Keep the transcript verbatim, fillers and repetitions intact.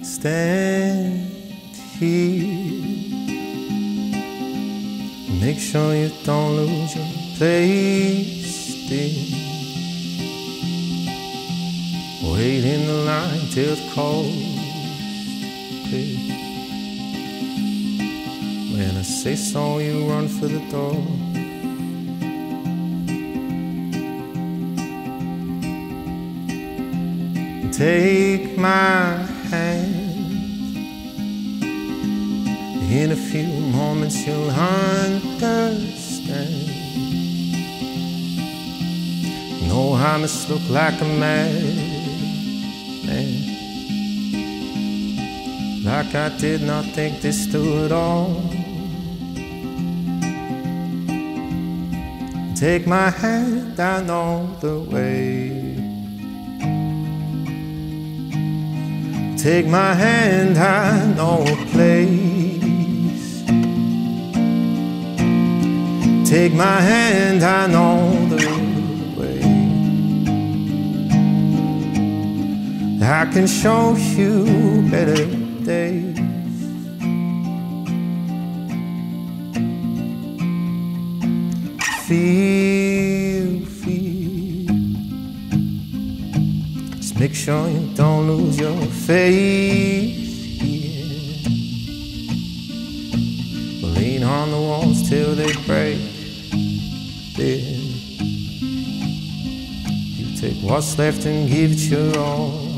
stand here. Make sure you don't lose your place, dear. Wait in the line till the coast clear. When I say so, you run for the door. Take my hand. In a few moments you'll understand. No, I must look like a madman, like I did not think this through at all. Take my hand, I know the way. Take my hand, I know a place. Take my hand, I know the way. I can show you better days. Feel, feel. Just make sure you don't lose your faith. Yeah. Lean on the walls till they break. Then you take what's left and give it your all.